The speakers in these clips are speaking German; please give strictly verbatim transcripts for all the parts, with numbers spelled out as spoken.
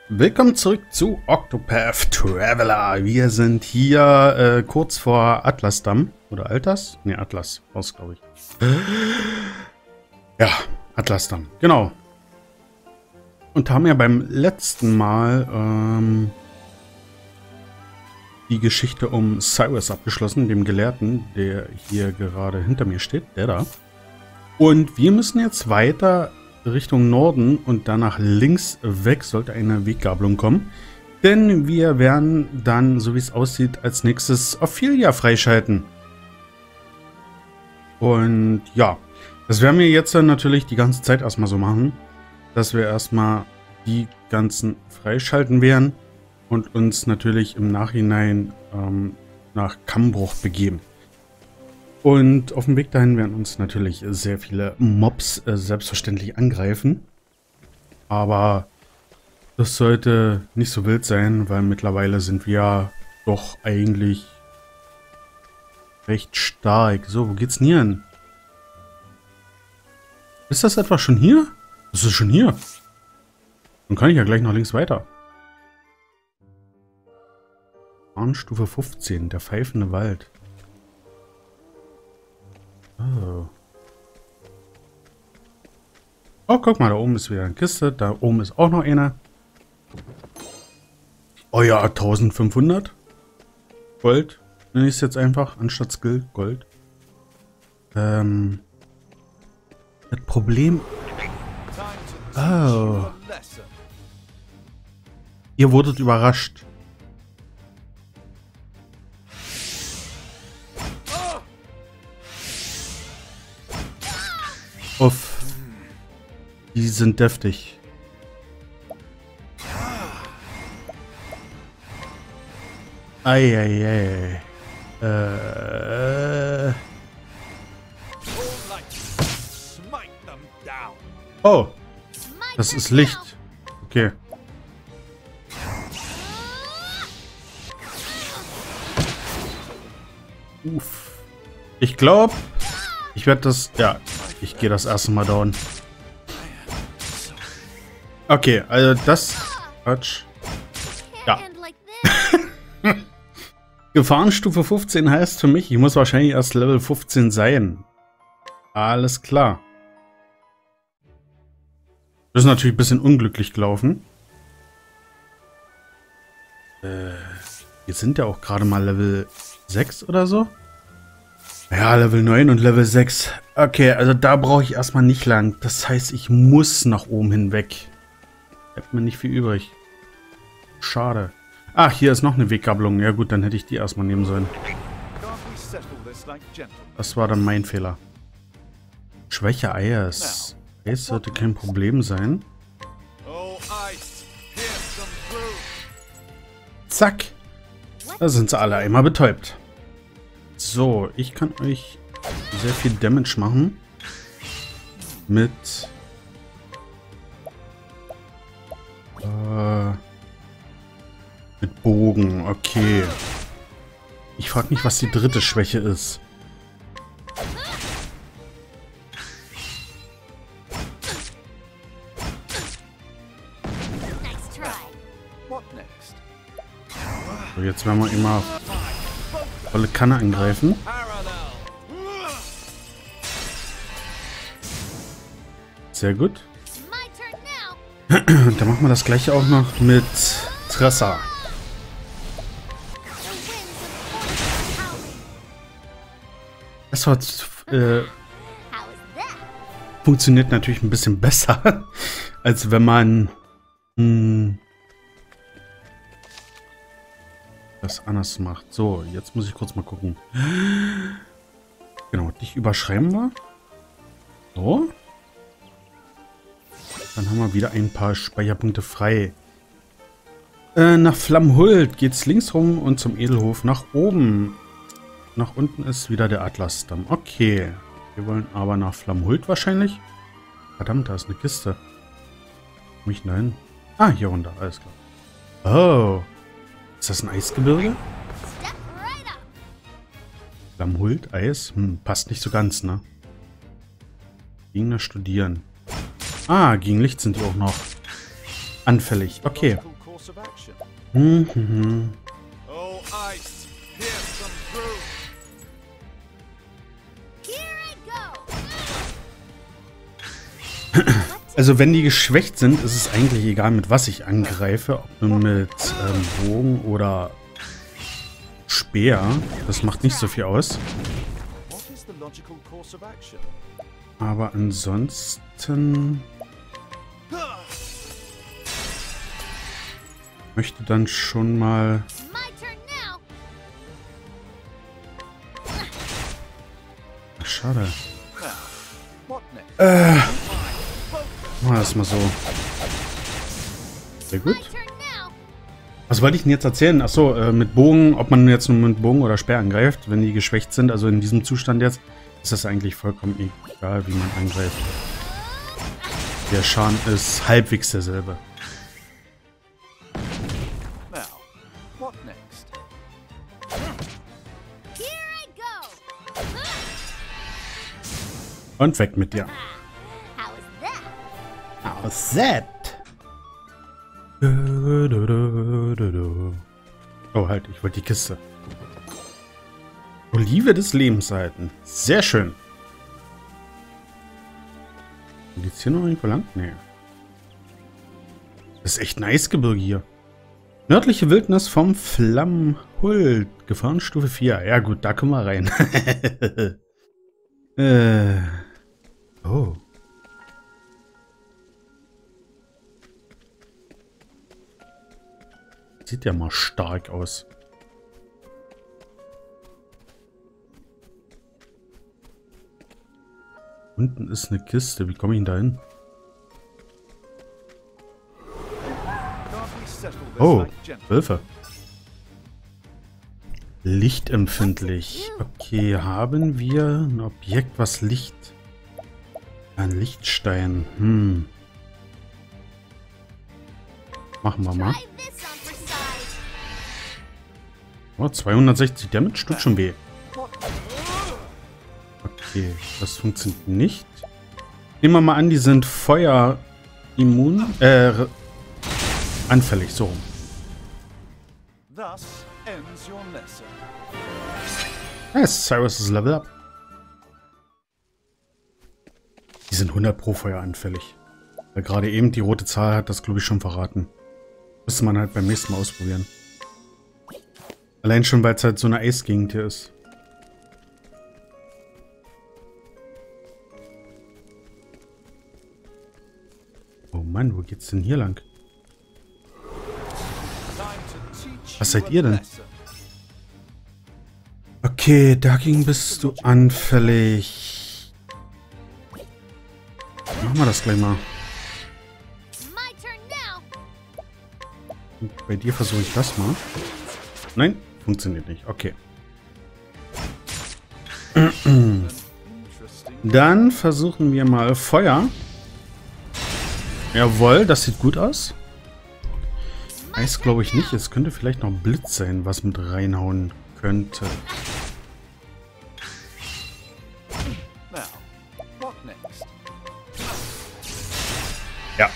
Willkommen zurück zu Octopath Traveler. Wir sind hier äh, kurz vor Atlasdamm. Oder Alters? Ne, Atlas. Aus, glaube ich. Ja, Atlasdamm. Genau. Und haben ja beim letzten Mal ähm, die Geschichte um Cyrus abgeschlossen, dem Gelehrten, der hier gerade hinter mir steht. Der da. Und wir müssen jetzt weiter Richtung Norden und danach links weg sollte eine Weggabelung kommen. Denn wir werden dann, so wie es aussieht, als nächstes Ophelia freischalten. Und ja, das werden wir jetzt dann natürlich die ganze Zeit erstmal so machen, dass wir erstmal die ganzen freischalten werden und uns natürlich im Nachhinein ähm, nach Kammbruch begeben. Und auf dem Weg dahin werden uns natürlich sehr viele Mobs äh, selbstverständlich angreifen. Aber das sollte nicht so wild sein, weil mittlerweile sind wir doch eigentlich recht stark. So, wo geht's denn hier hin? Ist das etwa schon hier? Das ist schon hier. Dann kann ich ja gleich noch links weiter. Warnstufe fünfzehn, der pfeifende Wald. Oh. Oh, guck mal, da oben ist wieder eine Kiste. Da oben ist auch noch eine. Oh ja, eintausendfünfhundert. Gold. Nenne ich es jetzt einfach, anstatt Skill. Gold. Ähm. Das Problem... Oh. Ihr wurdet überrascht. Uff. Die sind deftig. Eieiei. Äh. Oh. Das ist Licht. Okay. Uff. Ich glaube, ich werde das... Ja, ich gehe das erste Mal down. Okay, also das... Quatsch. Ja. Gefahrenstufe fünfzehn heißt für mich, ich muss wahrscheinlich erst Level fünfzehn sein. Alles klar. Das ist natürlich ein bisschen unglücklich gelaufen. Äh, wir sind ja auch gerade mal Level sechs oder so. Ja, Level neun und Level sechs. Okay, also da brauche ich erstmal nicht lang. Das heißt, ich muss nach oben hinweg. Bleibt mir nicht viel übrig. Schade. Ach, hier ist noch eine Weggabelung. Ja gut, dann hätte ich die erstmal nehmen sollen. Das war dann mein Fehler. Schwäche Eis. Eis sollte kein Problem sein. Zack. Da sind sie alle einmal betäubt. So, ich kann euch sehr viel Damage machen. Mit... Äh, mit Bogen, okay. Ich frage mich, was die dritte Schwäche ist. So, jetzt werden wir immer volle Kanne angreifen. Sehr gut. Dann machen wir das gleiche auch noch mit Tressa. Das hat, äh, funktioniert natürlich ein bisschen besser, als wenn man mh, das anders macht. So, jetzt muss ich kurz mal gucken. Genau, dich überschreiben wir. So. Dann haben wir wieder ein paar Speicherpunkte frei. Äh, nach Flammhult geht's links rum und zum Edelhof nach oben. Nach unten ist wieder der Atlasdamm. Okay. Wir wollen aber nach Flammhult wahrscheinlich. Verdammt, da ist eine Kiste. Wo ich denn hin? Ah, hier runter. Alles klar. Oh. Ist das ein Eisgebirge? Flammhult, Eis? Hm, passt nicht so ganz, ne? Gegner studieren. Ah, gegen Licht sind die auch noch anfällig. Okay. Mhm. Also wenn die geschwächt sind, ist es eigentlich egal, mit was ich angreife. Ob nun mit ähm, Bogen oder Speer. Das macht nicht so viel aus. Aber ansonsten möchte dann schon mal... Ach, schade. Äh, machen wir das mal so. Sehr gut. Was wollte ich denn jetzt erzählen? Achso, äh, mit Bogen, ob man jetzt nur mit Bogen oder Speer angreift, wenn die geschwächt sind, also in diesem Zustand jetzt, ist das eigentlich vollkommen egal, wie man angreift. Der Schaden ist halbwegs derselbe. Und weg mit dir. How's that? Oh, halt, ich wollte die Kiste. Olive des Lebens halten. Sehr schön. Geht's hier noch irgendwo lang? Nee. Das ist echt nice Gebirge hier. Nördliche Wildnis vom Flammhult. Gefahrenstufe vier. Ja gut, da können wir rein. äh. Oh. Sieht ja mal stark aus. Unten ist eine Kiste. Wie komme ich denn da hin? Oh, Wölfe. Lichtempfindlich. Okay, haben wir ein Objekt, was Licht... Ein Lichtstein. Hm. Machen wir mal. Oh, zweihundertsechzig Damage tut schon weh. Okay, das funktioniert nicht. Nehmen wir mal an, die sind Feuer immun, äh, anfällig, so rum. Yes, Cyrus ist Level Up. Die sind hundert pro Feuer anfällig. Weil gerade eben die rote Zahl hat das, glaube ich, schon verraten. Müsste man halt beim nächsten Mal ausprobieren. Allein schon, weil es halt so eine Eisgegend hier ist. Oh Mann, wo geht's denn hier lang? Was seid ihr denn? Okay, dagegen bist du anfällig. Machen wir das gleich mal. Und bei dir versuche ich das mal. Nein, funktioniert nicht. Okay. Dann versuchen wir mal Feuer. Jawohl, das sieht gut aus. Eis glaube ich nicht. Es könnte vielleicht noch Blitz sein, was mit reinhauen könnte. Ja.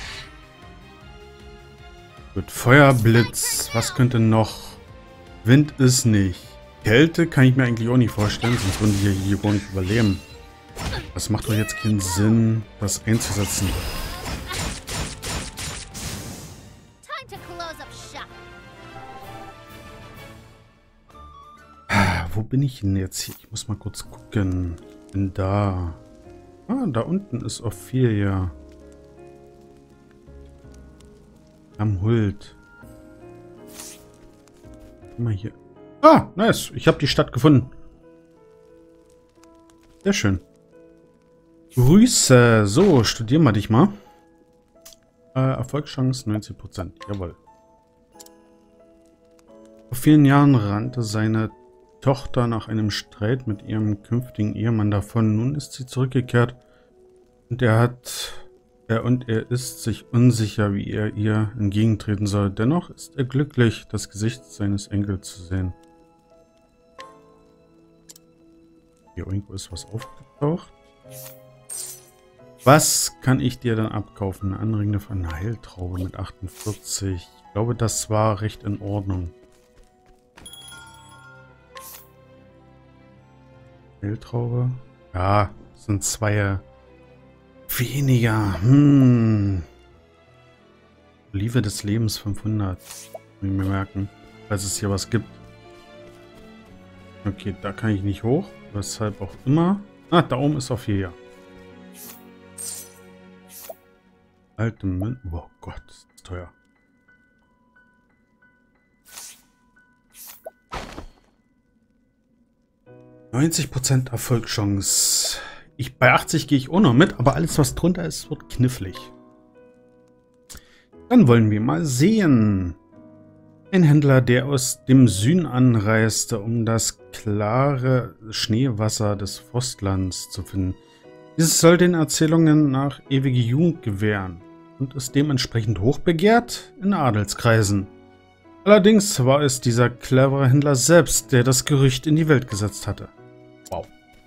Gut, Feuer, Blitz. Was könnte noch? Wind ist nicht. Kälte kann ich mir eigentlich auch nicht vorstellen, sonst würden wir hier gar nicht überleben. Das macht doch jetzt keinen Sinn, das einzusetzen. Wo bin ich denn jetzt hier? Ich muss mal kurz gucken. Ich bin da. Ah, da unten ist Ophelia. Am Hult. Guck mal hier. Ah, nice. Ich habe die Stadt gefunden. Sehr schön. Grüße. So, studieren wir dich mal. Äh, Erfolgschance neunzig Prozent. Jawohl. Vor vielen Jahren rannte seine Tochter nach einem Streit mit ihrem künftigen Ehemann davon. Nun ist sie zurückgekehrt und er hat er und er ist sich unsicher, wie er ihr entgegentreten soll. Dennoch ist er glücklich, das Gesicht seines Enkels zu sehen. Hier irgendwo ist was aufgetaucht. Was kann ich dir dann abkaufen? Eine anregende von einer Heiltraube mit achtundvierzig. Ich glaube, das war recht in Ordnung. Feldtraube. Ja, sind zwei weniger. Hm. Olive des Lebens fünfhundert. Muss ich mir merken, falls es hier was gibt. Okay, da kann ich nicht hoch. Weshalb auch immer. Ah, da oben ist auf hier. Alte Münzen. Oh Gott, das ist teuer. neunzig Prozent Erfolgschance. Ich, bei achtzig gehe ich auch noch mit, aber alles, was drunter ist, wird knifflig. Dann wollen wir mal sehen. Ein Händler, der aus dem Süden anreiste, um das klare Schneewasser des Frostlands zu finden. Dieses soll den Erzählungen nach ewige Jugend gewähren und ist dementsprechend hochbegehrt in Adelskreisen. Allerdings war es dieser clevere Händler selbst, der das Gerücht in die Welt gesetzt hatte. Wow.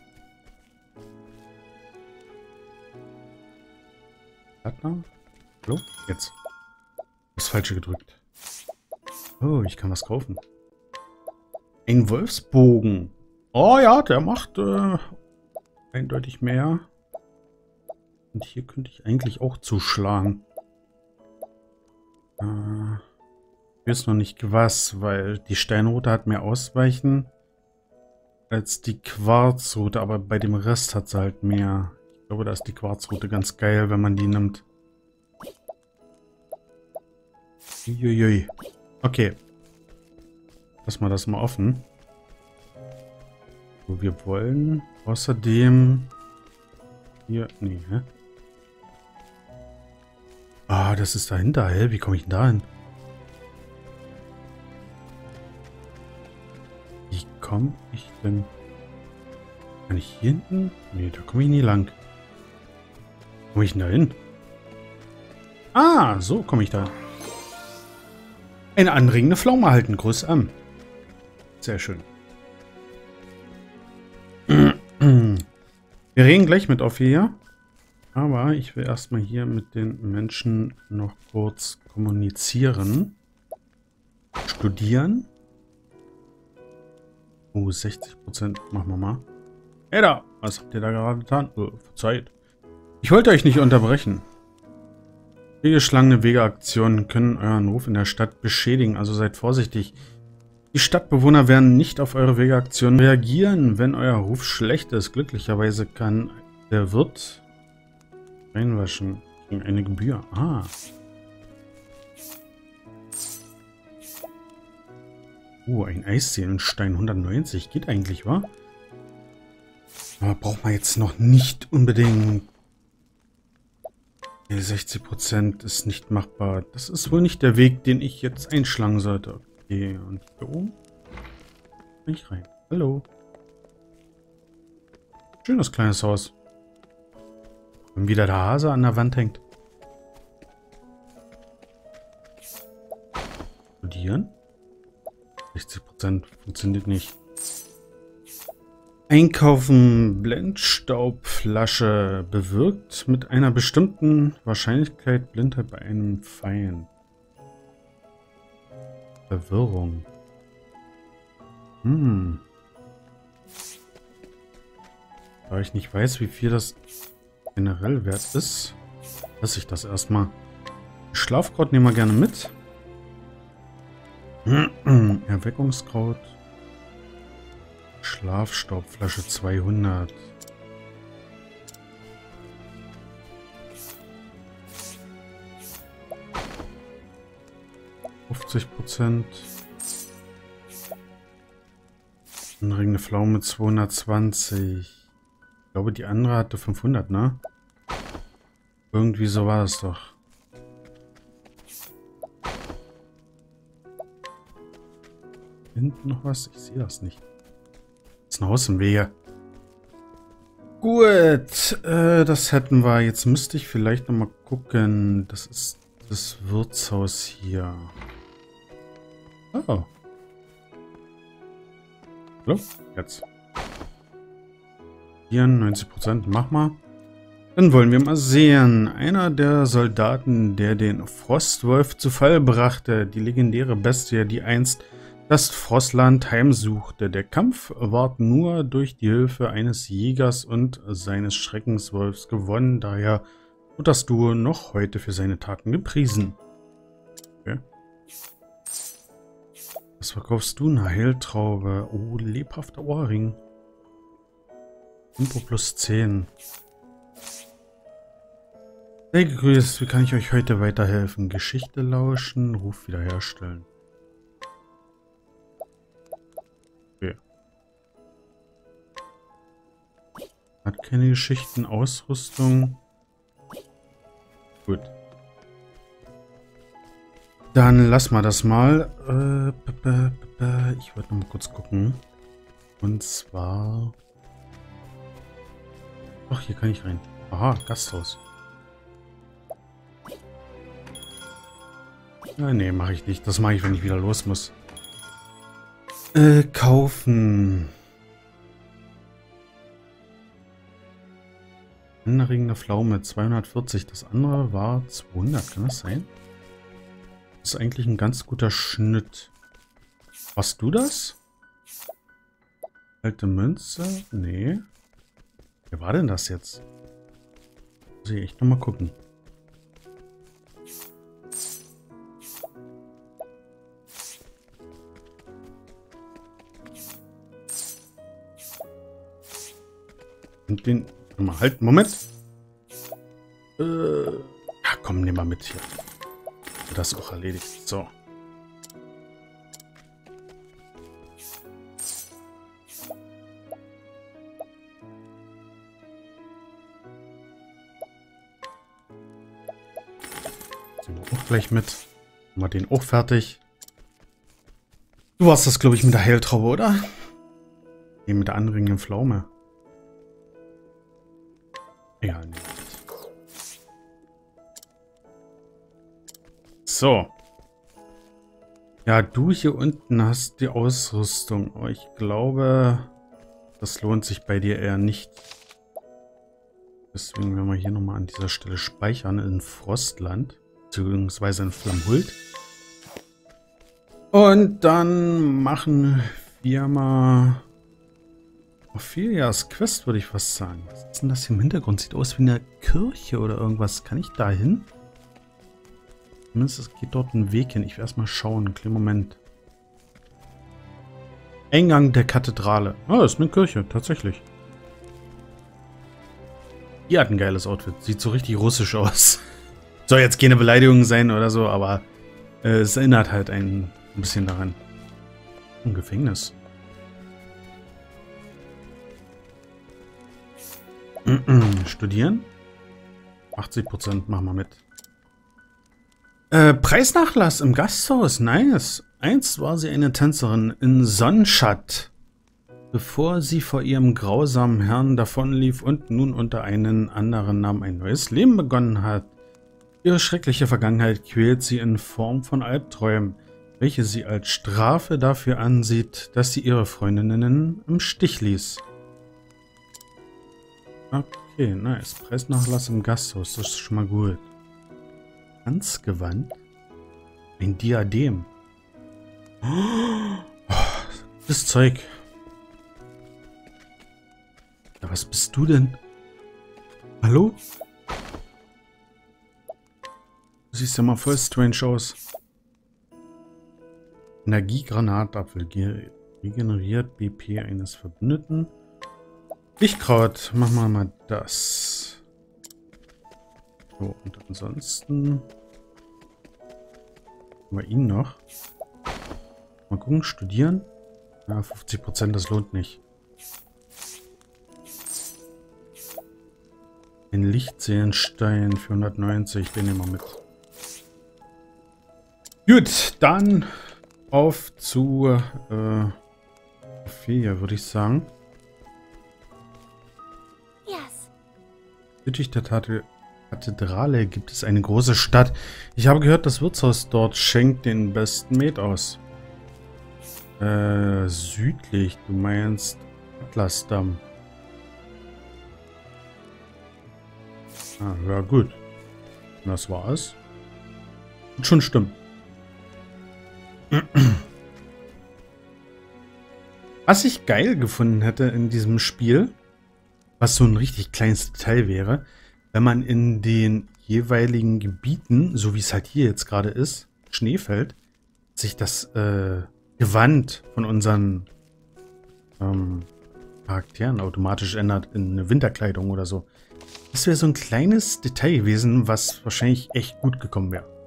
Partner? Hallo? Jetzt. Das Falsche gedrückt. Oh, ich kann was kaufen. Ein Wolfsbogen. Oh ja, der macht äh, eindeutig mehr. Und hier könnte ich eigentlich auch zuschlagen. Äh, ich weiß noch nicht was, weil die Steinrote hat mehr Ausweichen als die Quarzrote, aber bei dem Rest hat sie halt mehr. Ich glaube, da ist die Quarzrote ganz geil, wenn man die nimmt. Uiuiui. Okay. Lass mal das mal offen. So, wir wollen außerdem hier. Nee, hä? Ah, das ist dahinter. Hä? Wie komme ich denn da hin? Wie komme ich denn? Kann ich hier hinten? Nee, da komme ich nie lang. Wo komme ich denn da hin? Ah, so komme ich da. Eine anregende Pflaume halten. Grüß an. Sehr schön. Wir reden gleich mit Ophelia. Aber ich will erstmal hier mit den Menschen noch kurz kommunizieren. Studieren. Oh, sechzig Prozent. Machen wir mal. Hey da, was habt ihr da gerade getan? Oh, verzeiht. Ich wollte euch nicht unterbrechen. Fehlgeschlagene Wegeaktionen können euren Ruf in der Stadt beschädigen, also seid vorsichtig. Die Stadtbewohner werden nicht auf eure Wegeaktionen reagieren, wenn euer Ruf schlecht ist. Glücklicherweise kann der Wirt reinwaschen gegen eine Gebühr. Ah. Oh, ein Eisseelenstein hundertneunzig. Geht eigentlich, wa? Aber braucht man jetzt noch nicht unbedingt. sechzig Prozent ist nicht machbar. Das ist wohl nicht der Weg, den ich jetzt einschlagen sollte. Okay, und hier oben bin ich rein. Hallo. Schönes kleines Haus. Und wieder der Hase an der Wand hängt. Studieren? sechzig Prozent funktioniert nicht. Einkaufen Blendstaubflasche bewirkt mit einer bestimmten Wahrscheinlichkeit Blindheit bei einem Feind. Verwirrung. Hm. Da ich nicht weiß, wie viel das generell wert ist, lasse ich das erstmal. Schlafkraut nehmen wir gerne mit. Erweckungskraut. Schlafstaubflasche zweihundert. fünfzig Prozent. Anregende Pflaume zweihundertzwanzig. Ich glaube, die andere hatte fünfhundert, ne? Irgendwie so war es doch. Hinten noch was? Ich sehe das nicht. Das ist ein Haus im Wege. Gut, äh, das hätten wir. Jetzt müsste ich vielleicht noch mal gucken. Das ist das Wirtshaus hier. Oh. Hallo? Jetzt. vierundneunzig Prozent. Mach mal. Dann wollen wir mal sehen. Einer der Soldaten, der den Frostwolf zu Fall brachte, die legendäre Bestie, die einst das Frostland heimsuchte. Der Kampf ward nur durch die Hilfe eines Jägers und seines Schreckenswolfs gewonnen, daher wird das Duo noch heute für seine Taten gepriesen. Okay. Was verkaufst du? Eine Heiltraube. Oh, lebhafter Ohrring. Tempo plus zehn. Sehr gegrüßt, wie kann ich euch heute weiterhelfen? Geschichte lauschen, Ruf wiederherstellen. Okay. Hat keine Geschichten, Ausrüstung. Gut. Dann lass mal das mal. Äh, ich wollte noch mal kurz gucken. Und zwar... Ach, hier kann ich rein. Aha, Gasthaus. Ja, nee, mache ich nicht. Das mache ich, wenn ich wieder los muss. Äh, kaufen. Ringe Pflaume, zweihundertvierzig. Das andere war zweihundert. Kann das sein? Das ist eigentlich ein ganz guter Schnitt. Hast du das? Alte Münze? Nee. Wer war denn das jetzt? Muss ich echt nochmal gucken. Und den... Mal halt, Moment. Äh, ja, komm, nehmen wir mit hier. Das ist auch erledigt. So. Nehmen wir auch gleich mit. Machen wir den auch fertig. Du warst das, glaube ich, mit der Heiltraube, oder? Nee, mit der anregenden Pflaume. Egal, nicht. So. Ja, du hier unten hast die Ausrüstung. Aber ich glaube, das lohnt sich bei dir eher nicht. Deswegen werden wir hier nochmal an dieser Stelle speichern in Frostland. Beziehungsweise in Flamhult. Und dann machen wir mal... Ophelias Quest, würde ich fast sagen. Was ist denn das hier im Hintergrund? Sieht aus wie eine Kirche oder irgendwas. Kann ich da hin? Zumindest es geht dort ein Weg hin. Ich will erstmal schauen. Einen kleinen Moment. Eingang der Kathedrale. Ah, das ist eine Kirche. Tatsächlich. Die hat ein geiles Outfit. Sieht so richtig russisch aus. Soll jetzt keine Beleidigung sein oder so, aber äh, es erinnert halt ein, ein bisschen daran. Ein Gefängnis. Studieren? achtzig Prozent machen wir mit. Äh, Preisnachlass im Gasthaus. Nice. Einst war sie eine Tänzerin in Sonnenstadt, bevor sie vor ihrem grausamen Herrn davonlief und nun unter einen anderen Namen ein neues Leben begonnen hat. Ihre schreckliche Vergangenheit quält sie in Form von Albträumen, welche sie als Strafe dafür ansieht, dass sie ihre Freundinnen im Stich ließ. Okay, nice. Preisnachlass im Gasthaus, das ist schon mal gut. Tanzgewand? Ein Diadem. Oh, das Zeug. Ja, was bist du denn? Hallo? Du siehst ja mal voll strange aus. Energiegranatapfel regeneriert B P eines Verbündeten. Lichtkraut, machen wir mal das. So, und ansonsten haben wir ihn noch. Mal gucken, studieren. Ja, fünfzig Prozent, das lohnt nicht. Den Lichtseelenstein für hundertneunzig, den nehmen wir mit. Gut, dann auf zu äh, Ophelia, würde ich sagen. Südlich der Kathedrale gibt es eine große Stadt. Ich habe gehört, das Wirtshaus dort schenkt den besten Met aus. Äh, südlich, du meinst Atlasdamm. Ah, ja gut. Das war's. Wird schon stimmen. Was ich geil gefunden hätte in diesem Spiel, was so ein richtig kleines Detail wäre, wenn man in den jeweiligen Gebieten, so wie es halt hier jetzt gerade ist, Schnee fällt, sich das äh, Gewand von unseren ähm, Charakteren automatisch ändert in eine Winterkleidung oder so. Das wäre so ein kleines Detail gewesen, was wahrscheinlich echt gut gekommen wäre.